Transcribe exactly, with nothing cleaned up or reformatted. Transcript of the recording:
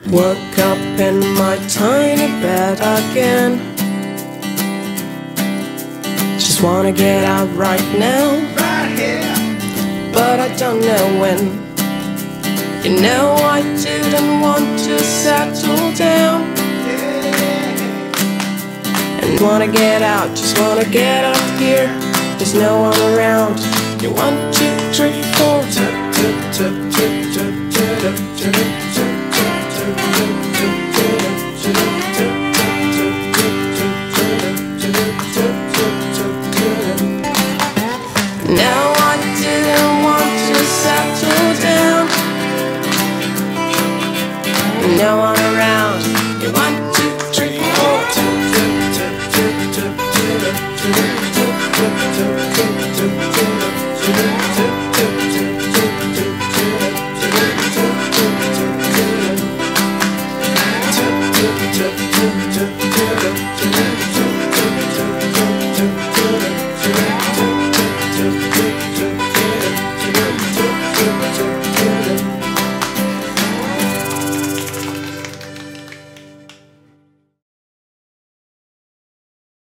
Woke up in my tiny bed again. Just wanna get out right now, Right here. but I don't know when. You know I didn't want to settle down, and wanna get out, just wanna get out here. There's no one around. You one, two, three, four. Now I didn't want to settle down. No one around. You one, two, three, four.